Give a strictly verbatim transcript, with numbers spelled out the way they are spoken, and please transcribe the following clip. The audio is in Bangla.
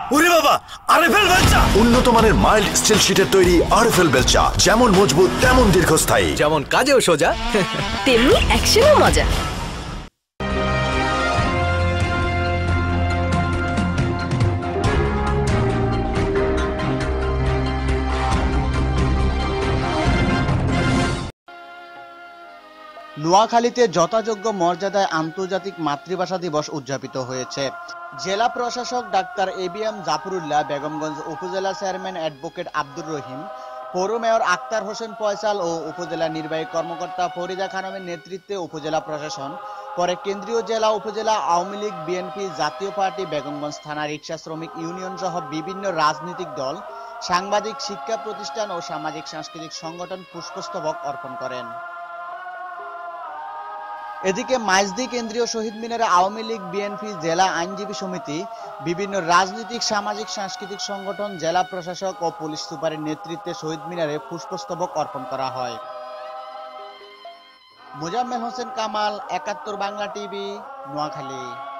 ওরে বাবা, আরএফএল বেলচা। উন্নত মানের মাইল্ড স্টিল শীটের তৈরি আরএফএল বেলচা, যেমন মজবুত তেমন দীর্ঘস্থায়ী, যেমন কাজেও সোজা তেমনি অ্যাকশনেও মজা। নোয়াখালীতে যথাযোগ্য মর্যাদায় আন্তর্জাতিক মাতৃভাষা দিবস উদযাপিত হয়েছে। জেলা প্রশাসক doctor A B M Zafrullah, Begumganj উপজেলা চেয়ারম্যান অ্যাডভোকেট আব্দুর রহিম, পৌর মেয়র আক্তার হোসেন ফয়সাল ও উপজেলা নির্বাহী কর্মকর্তা ফরিদা খানমের নেতৃত্বে উপজেলা প্রশাসন, পরে কেন্দ্রীয় জেলা উপজেলা Awami League, BNP, Jatiya party, Begumganj থানা রিকশা শ্রমিক ইউনিয়ন সহ বিভিন্ন রাজনৈতিক দল, সাংবাদিক, শিক্ষা প্রতিষ্ঠান ও সামাজিক সাংস্কৃতিক সংগঠন পুষ্পস্তবক অর্পণ করেন। এদিকে মাইজদি কেন্দ্রীয় শহীদ মিনারে আওয়ামী লীগ, বিএনপি, জেলা আইনজীবী সমিতি, বিভিন্ন রাজনৈতিক, সামাজিক, সাংস্কৃতিক সংগঠন, জেলা প্রশাসক ও পুলিশ সুপারের নেতৃত্বে শহীদ মিনারে পুষ্পস্তবক অর্পণ করা হয়। মোজাম্মেল হোসেন কামাল, একাত্তর বাংলা টিভি, নোয়াখালী।